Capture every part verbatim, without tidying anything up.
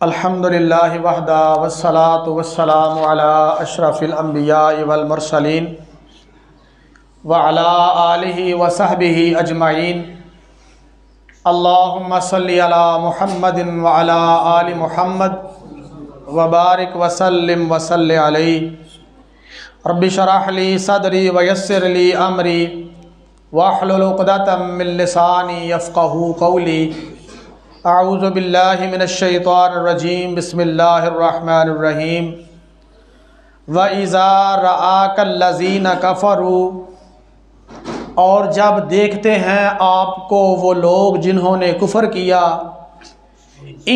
الحمدللہ وحدہ والصلاة والسلام علی اشرف الانبیاء والمرسلین وعلی آلہ وصحبہ اجمعین اللہم صلی علی محمد وعلی آل محمد وبارک وسلم وصلی علیہ رب اشرح لی صدری ویسر لی امری واحلل عقدۃ من لسانی یفقہوا قولی اعوذ باللہ من الشیطان الرجیم بسم اللہ الرحمن الرحیم وَإِذَا رَآكَ الَّذِينَ كَفَرُوا اور جب دیکھتے ہیں آپ کو وہ لوگ جنہوں نے کفر کیا إِن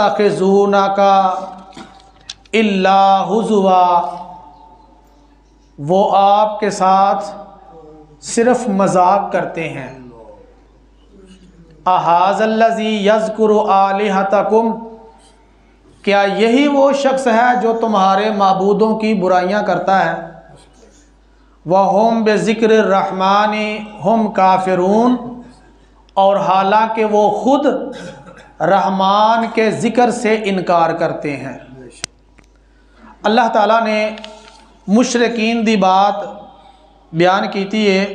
يَتَّخِذُونَكَ إِلَّا هُزُوًا وہ آپ کے ساتھ صرف مذاق کرتے ہیں اَحَاذَ الَّذِي يَذْكُرُ آلِهَتَكُمْ کیا یہی وہ شخص ہے جو تمہارے معبودوں کی برائیاں کرتا ہے وَهُمْ بِذِكْرِ الرَّحْمَنِ هُمْ كَافِرُونَ اور حالانکہ وہ خود رحمان کے ذکر سے انکار کرتے ہیں۔ اللہ تعالیٰ نے مشرکین دی بات بیان کیتی ہے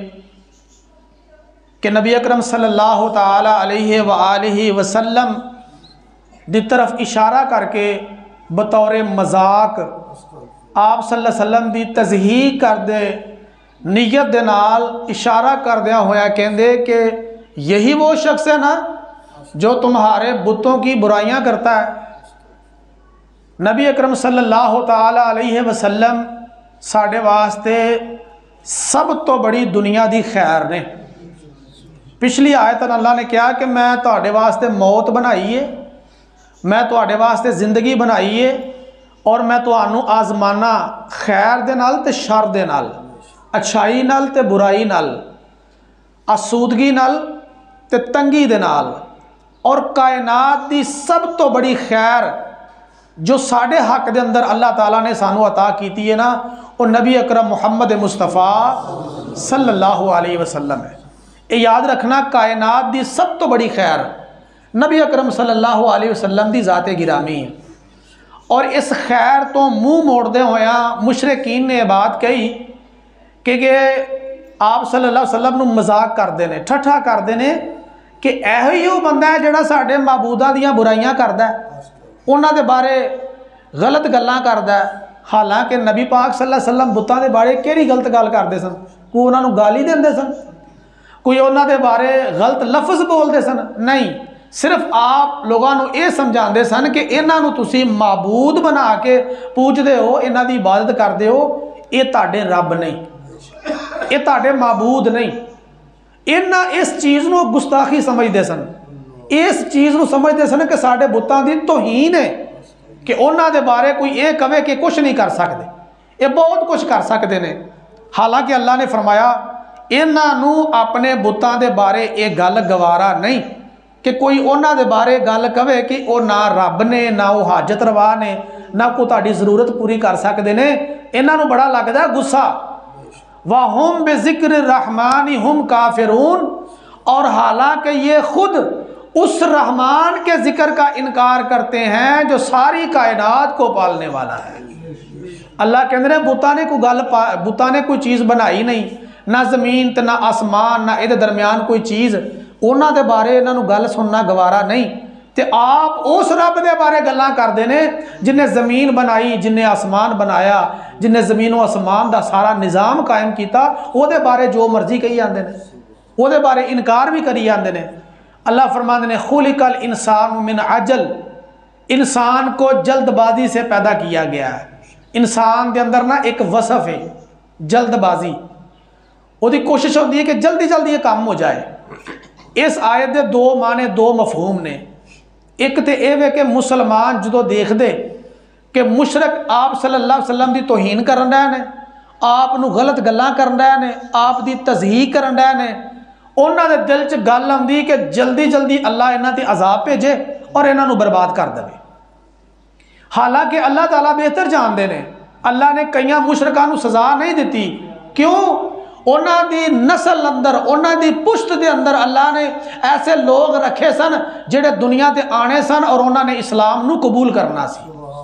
کہ نبی اکرم صلی اللہ تعالیٰ علیہ وآلہ وسلم دی طرف اشارہ کر کے بطور مذاق آپ صلی اللہ علیہ وسلم دی تضحیق کر دے نیت دے نال اشارہ کر دیا ہویا کہندے کہ یہی وہ شخص ہے نا جو تمہارے بتوں کی برائیاں کرتا ہے۔ نبی اکرم صلی اللہ تعالیٰ علیہ وسلم ساڑھے واسطے سب تو بڑی دنیا دی خیر نے۔ پچھلی آیت اللہ نے کہا کہ میں تواڈے واسطے موت بنائیے، میں تواڈے واسطے زندگی بنائیے اور میں تانوں آزمانا خیر دے نال تے شر دے نال، اچھائی نال تے برائی نال، آسودگی نال تے تنگی دے نال، اور کائنات دی سب تو بڑی خیر جو ساڑھے حق دے اندر اللہ تعالیٰ نے سانو عطا کیتی ہے نا وہ نبی اکرم محمد مصطفیٰ صلی اللہ علیہ وسلم ہے۔ یہ یاد رکھنا کائنات دی سب تو بڑی خیر نبی اکرم صلی اللہ علیہ وسلم دی ذات گرامی ہے، اور اس خیر تو منہ موڑ دے ہویا مشرکین نے بات کہی کہ کہ آپ صلی اللہ علیہ وسلم نو مذاق کر دینے، ٹھٹھا کر دینے کہ ایہی وہ بندہ ہے جڑا ساڑھے معبوداں دیاں برائیاں کردہ ہے، انہاں دے بارے غلط گلاں کردہ ہے۔ حالانکہ نبی پاک صلی اللہ علیہ وسلم بتاں دے بارے کیڑی غلط گل کردے سن؟ کوئی انہاں نو گالی دیندے سن؟ کوئی انہاں دے بارے غلط لفظ بول دے سن؟ نہیں، صرف آپ لوگاں نو اے سمجھان دے سن کہ انہاں نو تسی معبود بنا کے پوچھ دے ہو، انہاں دی عبادت کر دے ہو، اے تاڑے رب نہیں، اے تاڑے معبود نہیں۔ انہاں اس چیز نو گستاخی سمجھ دے سن، اس چیز نو سمجھ دے سن کہ ساڑے بتاں دی توہین ہے، کہ انہاں دے بارے کوئی اے کہے کہ کچھ نہیں کر سکتے، اے بہت کچھ کر سکتے نے۔ حالانکہ اللہ نے فرمایا انہاں نو اپنے بتاں دے بارے اے گل گوارا نہیں کہ کوئی انہاں دے بارے گل کہے کہ او نہ رب نے، نہ وہ حاجت روا نے، نہ کوئی تہاڈی ضرورت پوری کر سکتے نے۔ انہاں نو بڑا لگدا ہے غصہ۔ وَهُمْ بِذِكْرِ الرَّحْمَنِ هُمْ كَافِرُونَ اور حالانکہ یہ خود اس رحمان کے ذکر کا انکار کرتے ہیں جو ساری کائنات کو پالنے والا ہے۔ اللہ کے اندر بتاں نے کوئی گل بتاں نے کوئی چیز بنائی نہیں، نہ زمین تے نہ آسمان، نہ اے درمیان کوئی چیز، انہاں دے بارے انہاں نو گل سننا گوارا نہیں، تے آپ اس رب دے بارے گلاں کر دینے جن نے زمین بنائی، جن نے آسمان بنایا، جن نے زمین و آسمان دا سارا نظام قائم کیتا، وہ دے بارے جو مرضی کہی آندے نے، وہ دے بارے انکار بھی کری آندے نے۔ اللہ فرماتے ہیں خُلِقَ الْإِنسَانُ مِنْ عَجَلٍ انسان کو جلد بازی سے پیدا کیا گیا ہے۔ انسان دے اندر نا ایک وصف ہے جلد بازی، وہ دی کوشش ہوتی ہے کہ جلدی جلدی یہ کام ہو جائے۔ اس آیت دے دو معنی دو مفہوم نے۔ ایک تے اے وے کہ مسلمان جدو دیکھ دے کہ مشرک آپ صلی اللہ علیہ وسلم دی توہین کرن رہے نے، آپ نو غلط گلاں کرن رہے نے، آپ دی تضحیق کرن رہے نے، انہاں دے دل چ گل آندی کہ جلدی جلدی اللہ انہاں تے عذاب بھیجے اور انہاں نو برباد کر دے۔ حالانکہ اللہ تعالیٰ بہتر جان دے نے، اللہ نے کئیاں مشرکاں نو سزا نہیں دیتی، کیوں؟ انہاں دی نسل اندر انہاں دی پشت دے اندر اللہ نے ایسے لوگ رکھے سن جڑے دنیا تے آنے سن اور انہاں نے اسلام نو قبول کرنا سی،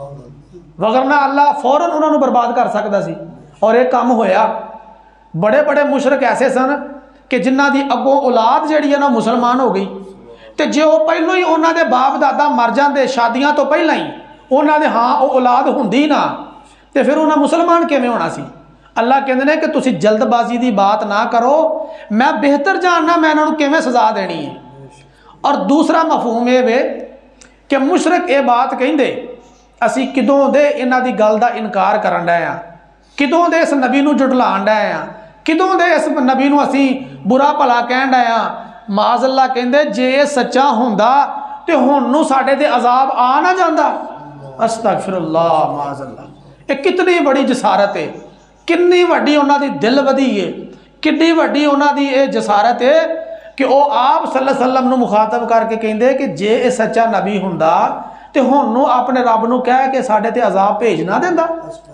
وگرنہ اللہ فوراً انہاں نو برباد کر سکتا سی، اور ایک کام ہویا۔ بڑے بڑے مشرک ایسے سن کہ جنہ دی اگوں اولاد جڑی ہے نا مسلمان ہو گئی، تے جے وہ پہلو ہی انہاں دے باپ دادا مر جاندے شادیاں تو پہلا ہی انہاں دے ہاں وہ اولاد ہوندی نا، تے پھر انہاں مسلمان کیویں ہونا سی؟ اللہ کہندے نے کہ تسی جلد بازی دی بات نہ کرو، میں بہتر جاننا میں انہاں نوں کیویں سزا دینی ہے۔ اور دوسرا مفہوم یہ وے کہ مشرک یہ بات کہندے اسی کدوں دے انہاں دی گل دا انکار کرن ڈے ہاں، کدوں دے اس نبی نو جھٹلان ڈے ہاں، کدوں دے اس نبی نو اسی برا بھلا کہن ڈے ہاں۔ معاذ اللہ کہندے جے یہ سچا ہوندا تے ہن نو ساڈے تے عذاب آ نہ جاندا۔ استغفر اللہ، معاذ اللہ۔ یہ کتنی بڑی جسارت ہے، کنی وڈی انہاں دی دل ودی ہے، کڈی وڈی انہاں دی یہ جسارت ہے کہ وہ آپ صلی اللہ علیہ وسلم نو مخاطب کر کے کہندے کہ جے یہ سچا نبی ہوندا تے ہن نو اپنے رب نو کہہ کے ساڈے تے عذاب بھیج نہ دیندا۔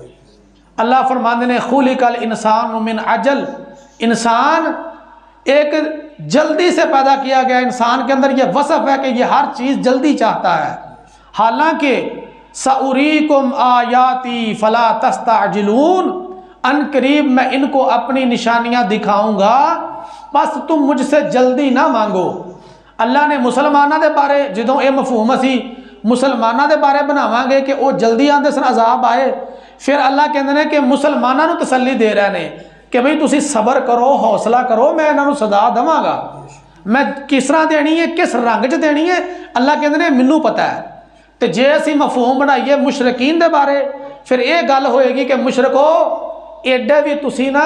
اللہ فرماندے نے خلق الانسان من عجل، انسان ایک جلدی سے پیدا کیا گیا، انسان کے اندر یہ وصف ہے کہ یہ ہر چیز جلدی چاہتا ہے، حالانکہ سأریکم آیاتی فلا تستعجلون، ان قریب میں ان کو اپنی نشانیاں دکھاؤں گا بس تم مجھ سے جلدی نہ مانگو۔ اللہ نے مسلمانہ دے بارے جدوں اے مفہوم اسی مسلمانہ دے بارے بناواں گے کہ وہ جلدی آندے سن عذاب آئے، پھر اللہ کہندے نے کہ مسلمانہ نو تسلی دے رہے نے کہ بھئی تسی صبر کرو، حوصلہ کرو، میں انہاں نو سزا دواں گا۔ میں کس طرح دینی ہے، کس رنگ چ دینی ہے، اللہ کہندے نے مینوں پتہ ہے۔ تے جے اسی مفہوم بنائیے مشرکین دے بارے، پھر یہ گل ہوئے گی کہ مشرکو ایڈے بھی تسی نا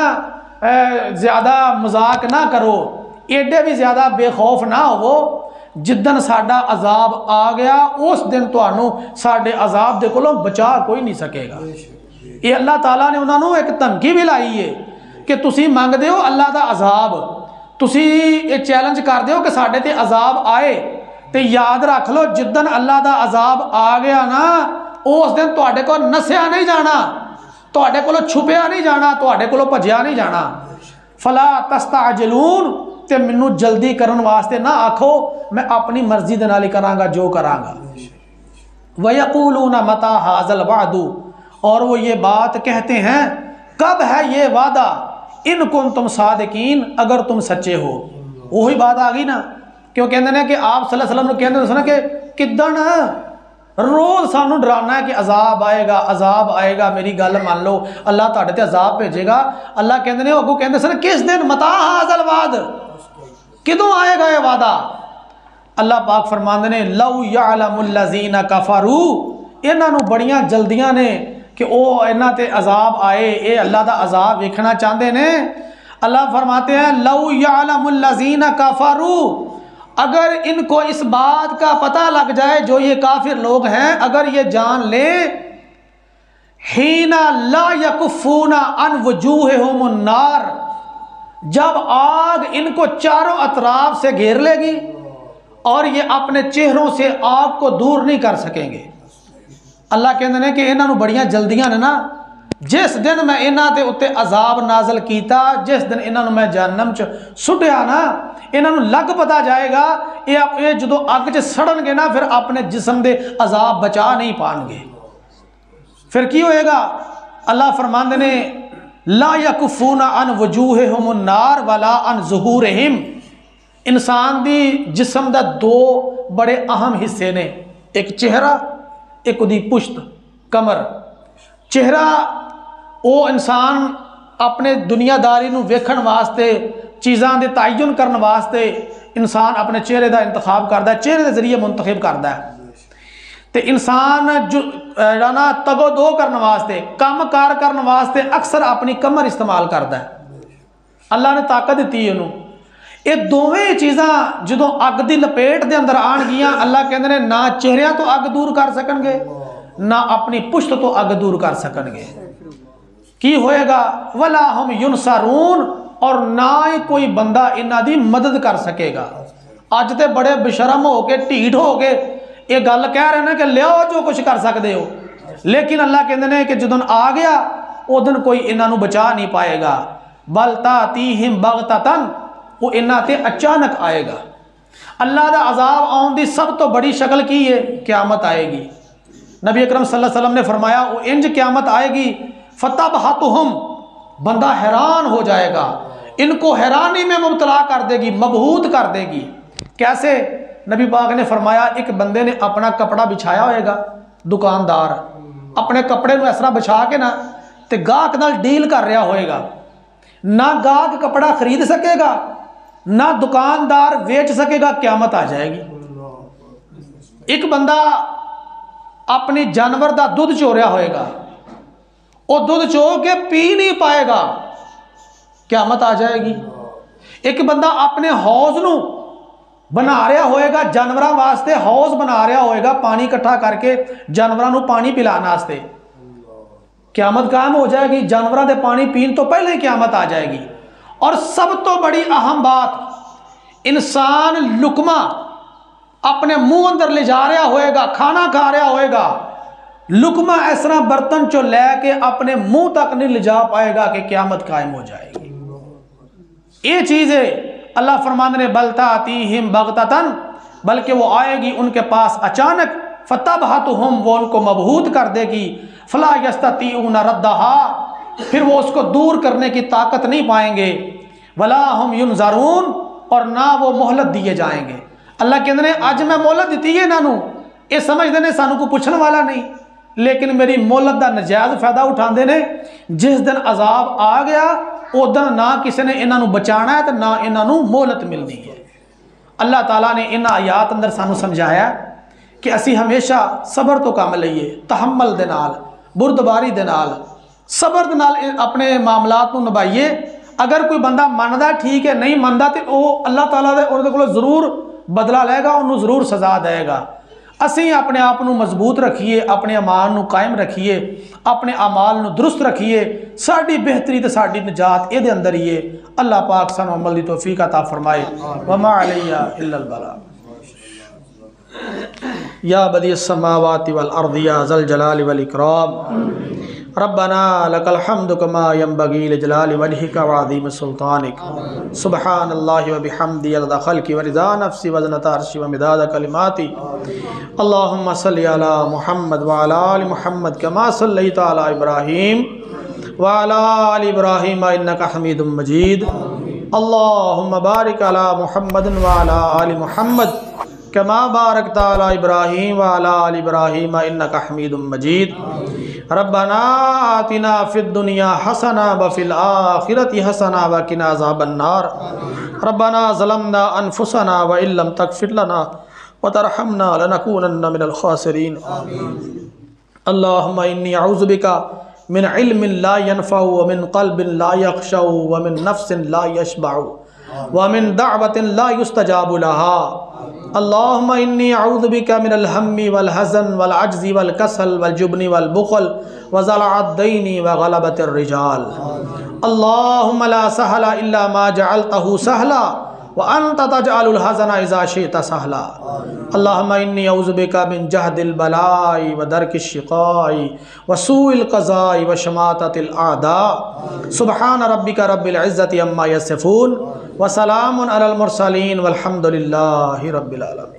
زیادہ مذاق نہ کرو، ایڈے بھی زیادہ بے خوف نہ ہو، جدن ساڈا عذاب آ گیا اس دن تانوں ساڈے عذاب دے کولوں بچا کوئی نہیں سکے گا۔ یہ اللہ تعالیٰ نے انہوں نے ایک دھمکی بھی لائی ہے کہ تسی مانگ دیو اللہ دا عذاب، تسی یہ چیلنج کر دیو کہ ساڈے تے عذاب آئے، تے یاد رکھ لو جدن اللہ دا عذاب آ گیا نا اس دن تواڈے کو نسیا نہیں جانا، تواڈے کولوں چھپیا نہیں جانا، تواڈے کولوں بھجیا نہیں جانا۔ فلا تستعجلون، تے منوں جلدی کرن واسطے نہ آکھو، میں اپنی مرضی دے نال ہی کراں گا جو کراں گا۔ وَيَقُولُونَ مَتَى هَٰذَا الْوَعْدُ، اور وہ یہ بات کہتے ہیں کب ہے یہ وعدہ، ان کنتم صادقین، اگر تم سچے ہو۔ وہی بات آ گئی نا کہ وہ کہندے ہیں کہ آپ صلی اللہ علیہ وسلم نے کہندے ہیں کہ کدن روز سانو ڈرانا ہے کہ عذاب آئے گا، عذاب آئے گا، میری گل مان لو، اللہ تہاڈے تے عذاب بھیجے گا۔ اللہ کہندے نے اگوں کہندے سن کس دن، متا ھذا الوعد، کدوں آئے گا یہ وعدہ؟ اللہ پاک فرماندے نے لو یعلم الذین کفروا، انہاں نو بڑیاں جلدیاں نے کہ او انہاں تے عذاب آئے، اے اللہ دا عذاب ویکھنا چاہندے نے۔ اللہ فرماتے ہیں لو یعلم الذین کفروا، اگر ان کو اس بات کا پتہ لگ جائے جو یہ کافر لوگ ہیں، اگر یہ جان لیں حین لا یکفون عن وجوہہم النار، جب آگ ان کو چاروں اطراف سے گھیر لے گی اور یہ اپنے چہروں سے آگ کو دور نہیں کر سکیں گے۔ اللہ کہندے نے کہ انہاں نو بڑیاں جلدیاں نے نا، جس دن میں انہاں دے اتے عذاب نازل کیتا، جس دن انہاں نو میں جہنم چ سٹیا نا، انہاں نو لگ پتا جائے گا یہ جدو اگ چ سڑن گے نا، پھر اپنے جسم دے عذاب بچا نہیں پان گے۔ پھر کی ہوئے گا؟ اللہ فرماندے نے لا یکفون عن وجوہہم النار ولا عن ظہورہم، انسان دی جسم دا دو بڑے اہم حصے نے، ایک چہرہ، ایک دی پشت کمر۔ چہرہ او انسان اپنے دنیا داری نو ویکھن واسطے، چیزاں دے تعین کرن واسطے انسان اپنے چہرے دا انتخاب کردا ہے، چہرے دے ذریعے منتخب کردا ہے۔ تے انسان جو رانا تگو دو کرن واسطے، کام کار کرن واسطے اکثر اپنی کمر استعمال کردا ہے۔ اللہ نے طاقت دیتی ہے انہوں۔ یہ دوویں چیزاں جدوں اگ دی لپیٹ دے اندر آن گیاں، اللہ کہندے نے نہ چہریاں تو اگ دور کر سکن گے، نہ اپنی پشت تو اگ دور کر سکن گے۔ کی ہوئے گا؟ ولا ہم ینصرون، اور نہ ہی کوئی بندہ انہاں دی مدد کر سکے گا۔ اج تے بڑے بشرم ہو کے ٹھیٹ ہو کے یہ گل کہہ رہے ہیں کہ لیو جو کچھ کر سکتے ہو، لیکن اللہ کہندے نے کہ جدن آ گیا او دن کوئی انہاں نو بچا نہیں پائے گا۔ بل تاتیہم بغتتن، وہ انہاں تے اچانک آئے گا۔ اللہ دا عذاب آن دی سب تو بڑی شکل کی ہے قیامت آئے گی۔ نبی اکرم صلی اللہ علیہ وسلم نے فرمایا وہ انج قیامت آئے گی فتبہتہم، بندہ حیران ہو جائے گا، ان کو حیرانی میں مبتلا کر دے گی، مبہوت کر دے گی۔ کیسے؟ نبی پاک نے فرمایا ایک بندے نے اپنا کپڑا بچھایا ہوئے گا، دکاندار اپنے کپڑے میں اس طرح بچھا کے نا تے گاہک نال ڈیل کر رہا ہوئے گا، نہ گاہک کپڑا خرید سکے گا نہ دکاندار ویچ سکے گا، قیامت آ جائے گی۔ ایک بندہ اپنی جانور دا دودھ چو رہا ہوئے گا، وہ دودھ چو کے پی نہیں پائے گا، قیامت آ جائے گی۔ ایک بندہ اپنے حوض نو بنا رہا ہوئے گا، جانوراں واسطے حوض بنا رہا ہوئے گا، پانی کٹھا کر کے جانوراں نو پانی پلانا واسطے، قیامت قائم ہو جائے گی۔ جانوراں دے پانی پین تو پہلے ہی قیامت آ جائے گی۔ اور سب تو بڑی اہم بات، انسان لقمہ اپنے منہ اندر لے جا رہا ہوئے گا، کھانا کھا رہا ہوئے گا، لقمہ اس طرح برتن چو لے کے اپنے منہ تک نہیں لے جا پائے گا کہ قیامت قائم ہو جائے گی۔ یہ چیز ہے اللہ فرمانے نے بل تاتیہم بغتتن، بلکہ وہ آئے گی ان کے پاس اچانک، فتبہتہم، وہ ان کو مبہوت کر دے گی، فلا یستطیعون ردہا، پھر وہ اس کو دور کرنے کی طاقت نہیں پائیں گے، ولا ہم ینظرون، اور نہ وہ مہلت دیے جائیں گے۔ اللہ کہتے ہیں اج میں مہلت دیتی ہے انہاں نو، یہ سمجھتے ہیں سانو کو پوچھنے والا نہیں، لیکن میری مہلت دا نجائز فائدہ اٹھاندے نے۔ جس دن عذاب آ گیا او دن نہ کسی نے انہاں نو بچانا ہے تو نہ انہاں نو مہلت ملنی ہے۔ اللہ تعالیٰ نے ان آیات اندر سانو سمجھایا کہ اسی ہمیشہ صبر تو کام لئیے، تحمل دے نال، بردباری دے نال، صبر دے نال اپنے معاملات کو نبھائیے۔ اگر کوئی بندہ ماندا ٹھیک ہے، نہیں ماندا تو وہ اللہ تعالیٰ دے اور دے کولوں ضرور بدلہ لے گا، انہوں ضرور سزا دے گا۔ اسی اپنے آپ نو مضبوط رکھیے، اپنے امان نو قائم رکھیے، اپنے اعمال نو درست رکھیے، ساڈی بہتری تے ساڈی نجات اے دے اندر ہی ہے۔ اللہ پاک سانو عمل دی توفیق عطا فرمائے۔ وما علیہ الا البلاغ۔ یا بدیع السماوات والارض یا ذا الجلال والاکرام، ربنا لک الحمد کما ینبغی لجلال وجہک وعظیم سلطانک، سبحان اللہ وبحمدہ عدد خلقہ ورضا نفسی وزنۃ عرشہ ومداد کلماتہ، اللہم صلی علی محمد وعلی آل محمد کما صلیت علی ابراہیم وعلی آل ابراہیم انک حمید مجید، اللہم بارک علی محمد وعلی آل محمد کما بارکت علی ابراہیم وعلی آل ابراہیم انک حمید مجید، ربنا آتنا فی الدنیا حسنہ وفی الآخرۃ حسنہ وقنا عذاب النار، ربنا ظلمنا انفسنا وان لم تغفر لنا وترحمنا لنکونن من الخاسرین، اللہم انی اعوذ بک من علم لا ينفع ومن قلب لا يخشع ومن نفس لا يشبع ومن دعوة لا يستجاب لها، اللہم انی اعوذ بک من الہم والحزن والعجز والکسل والجبن والبخل وضلع الدین وغلبۃ الرجال، اللہم لا سہل الا ما جعلتہ سہلا وانت تجعل الحزن اذا شئت سہلا، اللہم انی اعوذ بک من جہد البلاء ودرک الشقاء وسوء القضاء وشماتۃ الاعداء، سبحان ربک رب العزۃ عما یصفون وسلام علی المرسلین والحمد للہ رب العالمین۔